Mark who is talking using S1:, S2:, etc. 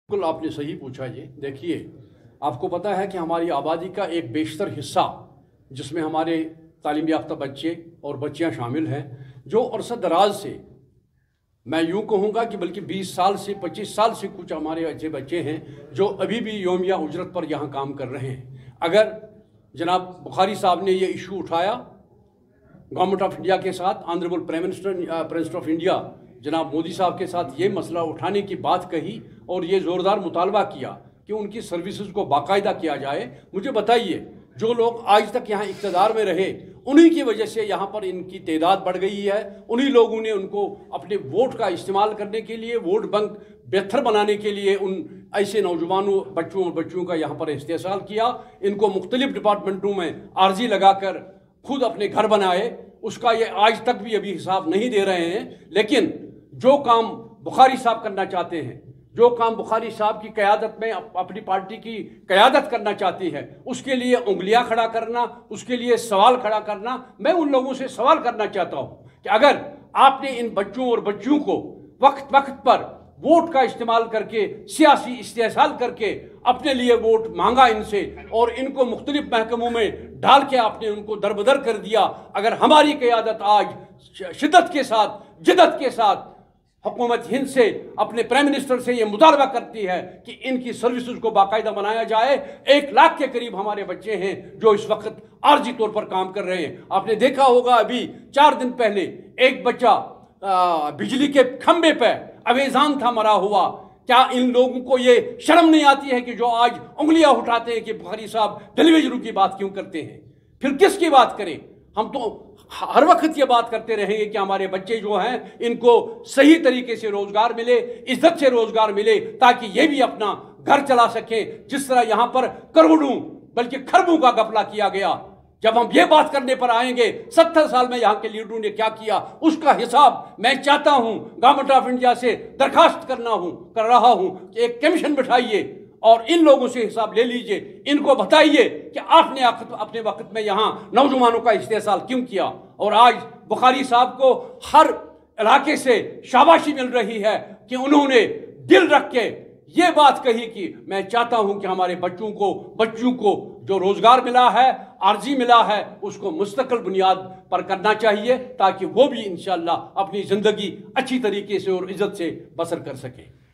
S1: بالکل آپ نے صحیح پوچھا یہ دیکھیے آپ کو پتہ ہے کہ ہماری آبادی کا ایک بیشتر حصہ جس میں ہمارے تعلیم یافتہ بچے اور بچیاں شامل ہیں جو عرصہ دراز سے میں یوں کہوں گا کہ بلکہ 20 سال سے 25 سال سے کچھ ہمارے ایسے بچے ہیں جو ابھی بھی یومیہ اجرت پر یہاں کام کر رہے ہیں۔ اگر جناب بخاری صاحب نے یہ ایشو اٹھایا گورنمنٹ آف انڈیا کے ساتھ، honourable prime minister of India جناب مودی صاحب کے ساتھ یہ مسئلہ اٹھانے کی بات کہی اور یہ زوردار مطالبہ کیا کہ ان کی سروسز کو باقاعدہ کیا جائے، مجھے بتائیے جو لوگ آج تک یہاں اقتدار میں رہے انہی کی وجہ سے یہاں پر ان کی تعداد بڑھ گئی ہے، انہی لوگوں نے ان کو اپنے ووٹ کا استعمال کرنے کے لیے، ووٹ بینک بہتر بنانے کے لیے ان ایسے نوجوانوں بچوں اور بچیوں کا یہاں پر استحصال کیا، ان کو مختلف ڈپارٹمنٹوں میں عارضی لگا کر خود اپنے گھر بنائے، اس کا یہ آج تک بھی ابھی حساب نہیں دے رہے ہیں۔ لیکن جو کام بخاری صاحب کرنا چاہتے ہیں، جو کام بخاری صاحب کی قیادت میں اپنی پارٹی کی قیادت کرنا چاہتی ہے، اس کے لیے انگلیاں کھڑا کرنا، اس کے لیے سوال کھڑا کرنا، میں ان لوگوں سے سوال کرنا چاہتا ہوں کہ اگر آپ نے ان بچوں اور بچیوں کو وقت وقت پر ووٹ کا استعمال کر کے، سیاسی استحصال کر کے اپنے لیے ووٹ مانگا ان سے اور ان کو مختلف محکموں میں ڈال کے آپ نے ان کو دربدر کر دیا، اگر ہماری قیادت آج شدت کے ساتھ، جدت کے ساتھ حکومت ہند سے، اپنے پرائم منسٹر سے یہ مطالبہ کرتی ہے کہ ان کی سروسز کو باقاعدہ بنایا جائے، 1 لاکھ کے قریب ہمارے بچے ہیں جو اس وقت عارضی طور پر کام کر رہے ہیں۔ آپ نے دیکھا ہوگا ابھی 4 دن پہلے ایک بچہ بجلی کے کھمبے پہ اویزان تھا مرا ہوا۔ کیا ان لوگوں کو یہ شرم نہیں آتی ہے کہ جو آج انگلیاں اٹھاتے ہیں کہ بخاری صاحب ٹیلی ویژن کی بات کیوں کرتے ہیں؟ پھر کس کی بات کریں؟ ہم تو ہر وقت یہ بات کرتے رہیں گے کہ ہمارے بچے جو ہیں ان کو صحیح طریقے سے روزگار ملے، عزت سے روزگار ملے، تاکہ یہ بھی اپنا گھر چلا سکیں، جس طرح یہاں پر کروڑوں بلکہ خربوں کا گھپلہ کیا گیا۔ جب ہم یہ بات کرنے پر آئیں گے 70 سال میں یہاں کے لیڈروں نے کیا کیا، اس کا حساب میں چاہتا ہوں گورنمنٹ آف انڈیا سے درخواست کر رہا ہوں کہ ایک کمیشن بٹھائیے اور ان لوگوں سے حساب لے لیجئے، ان کو بتائیے کہ آپ نے اپنے وقت میں یہاں نوجوانوں کا استحصال کیوں کیا۔ اور آج بخاری صاحب کو ہر علاقے سے شاباشی مل رہی ہے کہ انہوں نے دل رکھ کے یہ بات کہی کہ میں چاہتا ہوں کہ ہمارے بچوں کو جو روزگار ملا ہے، عارضی ملا ہے، اس کو مستقل بنیاد پر کرنا چاہیے تاکہ وہ بھی انشاءاللہ اپنی زندگی اچھی طریقے سے اور عزت سے بسر کر سکے۔